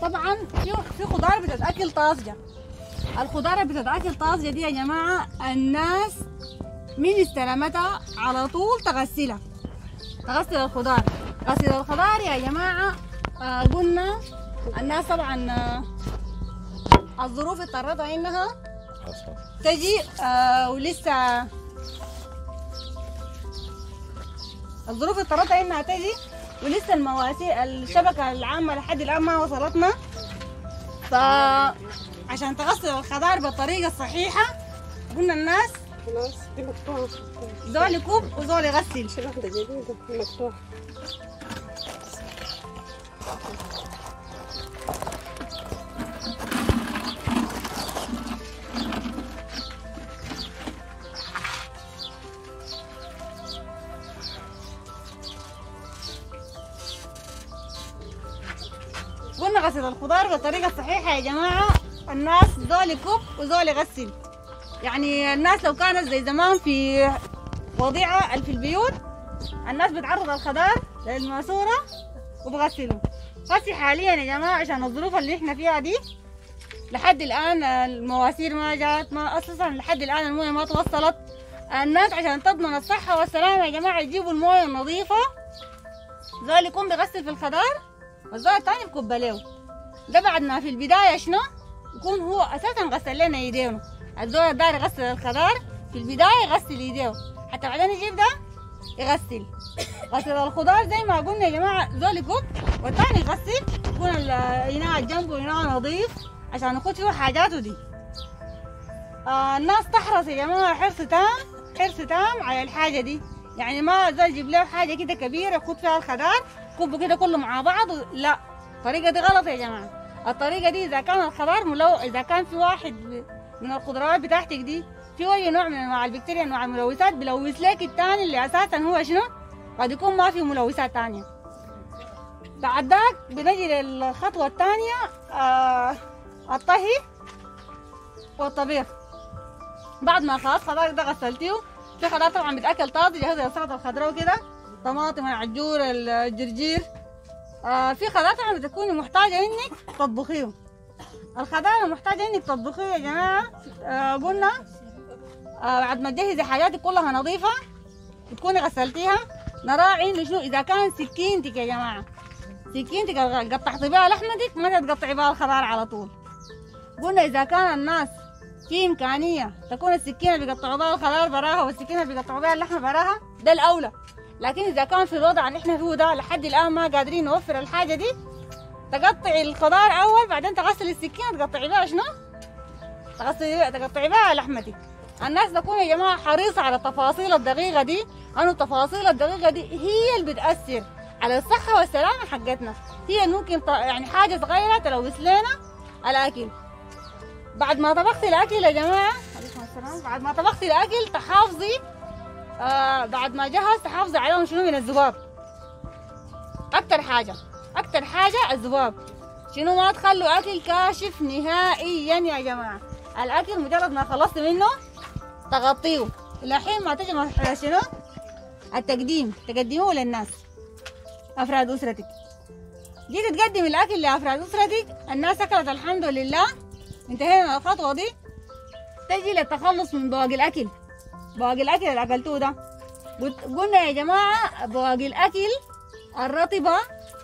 طبعا في خضار بتتاكل طازجه. الخضار اللي بتتاكل طازجه دي يا جماعه الناس من استلمتها على طول تغسلها، تغسل الخضار. غسل الخضار يا جماعه قلنا الناس طبعا الظروف اضطرتها انها تجي ولسه الظروف اضطرتها انها تجي ولسه المواسير الشبكه العامه لحد الان ما وصلتنا. فعشان تغسل الخضار بالطريقه الصحيحه قلنا الناس خلاص دي مقطوعة. زول يكب وزول يغسل. شيل واحدة جديدة مقطوعة. قلنا غسل الخضار بالطريقة الصحيحة يا جماعة الناس زول يكب وزول يغسل. يعني الناس لو كانت زي زمان في وضيعة في البيوت الناس بتعرض الخضار للماسورة وبغسلوا. هسي حاليا يا جماعة عشان الظروف اللي احنا فيها دي لحد الآن المواسير ما جات، ما أساسا لحد الآن الموية ما توصلت. الناس عشان تضمن الصحة والسلامة يا جماعة يجيبوا الموية النظيفة، زول يكون بيغسل في الخضار والزول التاني بكب له. ده بعد ما في البداية شنو يكون هو أساسا غسل لنا يدينه. الزول الداير يغسل الخضار في البداية يغسل يديه حتى بعدين يجيب ده يغسل. غسل الخضار زي ما قلنا يا جماعة زول يكب والتاني يغسل، يكون الإناء جنبه إناء نظيف عشان يخد فيه حاجاته دي. الناس تحرص يا جماعة حرص تام على الحاجة دي. يعني ما زول يجيب له حاجة كده كبيرة يخد فيها الخضار كبه كده كله مع بعض، لا، الطريقة دي غلط يا جماعة. الطريقة دي إذا كان الخضار إذا كان في واحد من الخضروات بتاعتك دي في أي نوع من أنواع البكتيريا أنواع الملوثات بلوث لك التاني اللي أساسا هو شنو؟ قد يكون ما فيه ملوثات تانية. بعد ذاك بنجي للخطوة الثانية الطهي والطبيخ. بعد ما خلاص خضار ده غسلتيه، في خضار طبعا بتاكل طازج زي السلطه الخضراء وكده، طماطم العجور الجرجير. في خضار طبعا بتكوني محتاجه انك تطبخيه. الخضار المحتاجه انك تطبخيه يا جماعه قلنا بعد ما تجهزي حاجاتك كلها نظيفه تكوني غسلتيها. نراعي انه شنو اذا كان سكينتك يا جماعه سكينتك قطعتي بها لحمتك ما تقطعي بها الخضار على طول. قلنا اذا كان الناس في امكانيه تكون السكينه بيقطعوا بها الخضار براها والسكينه بيقطعوا بها اللحمه براها ده الاولى. لكن اذا كان في الوضع اللي احنا فيه ده لحد الان ما قادرين نوفر الحاجه دي، تقطعي الخضار اول بعدين تغسلي السكينه تقطعي بها شنو؟ تقطعي بها لحمتك. الناس تكون يا جماعه حريصه على التفاصيل الدقيقه دي، لانه التفاصيل الدقيقه دي هي اللي بتاثر على الصحه والسلامه حقتنا. هي ممكن يعني حاجه صغيره تلوث لنا الاكل. بعد ما طبختي الاكل يا جماعه عليكم السلام، بعد ما طبختي الاكل تحافظي بعد ما جهز تحافظي عليهم شنو من الذباب. اكتر حاجه الذباب. شنو ما تخلوا اكل كاشف نهائيا يا جماعه. الاكل مجرد ما خلصت منه تغطيه لحين ما تجي مرحله شنو تقدموه للناس افراد اسرتك. جيت تقدم الاكل لافراد اسرتك، الناس اكلت الحمد لله، انتهينا من الخطوه دي. تجي للتخلص من بواقي الاكل اللي اكلتوه ده. قلنا يا جماعه بواقي الاكل الرطبه،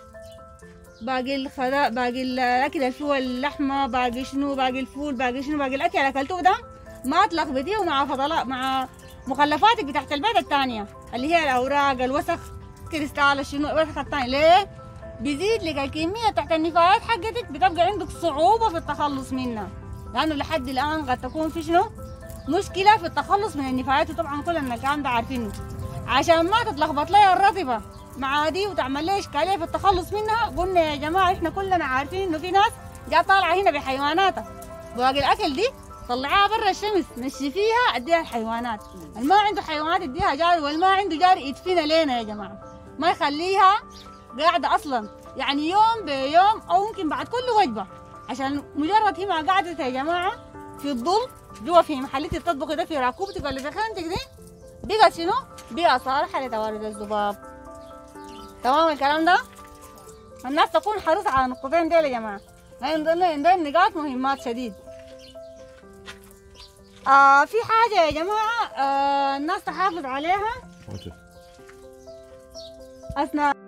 باقي الاكل اللي فيه اللحمه، باقي شنو، باقي الفول، باقي شنو، باقي الاكل اللي اكلتوه ده ما تلخبطيه مع فضلات مع مخلفاتك بتاعت البيت الثانيه اللي هي الاوراق الوسخ كريستال شنو الوسخ الثاني. ليه؟ بيزيد لك الكميه تحت النفايات حقتك، بتبقى عندك صعوبه في التخلص منها، لانه لحد الان قد تكون في شنو مشكله في التخلص من النفايات. وطبعا كلنا الكلام ده عارفينه. عشان ما تتلخبط لي الرطبه مع دي وتعمل لي اشكاليه في التخلص منها، قلنا يا جماعه احنا كلنا عارفين انه في ناس جا طالعه هنا بحيواناتها. بواقي الاكل دي طلعيها برا الشمس، نشفيها اديها الحيوانات. اللي ما عنده حيوانات اديها جاري، واللي ما عنده جاري يدفنها لينا يا جماعه، ما يخليها قاعده اصلا، يعني يوم بيوم او ممكن بعد كل وجبه، عشان مجرد هي ما قعدت يا جماعه في الظل جوا في محلتك التطبخي ده في راكوبتك ولا في خانتك دي، بقت شنو؟ بقى صالحه لتوارد الذباب. تمام الكلام ده؟ الناس تكون حريصه على النقطتين دول يا جماعه. عندنا نقاط مهمات شديد. في حاجة يا جماعة الناس تحافظ عليها أثناء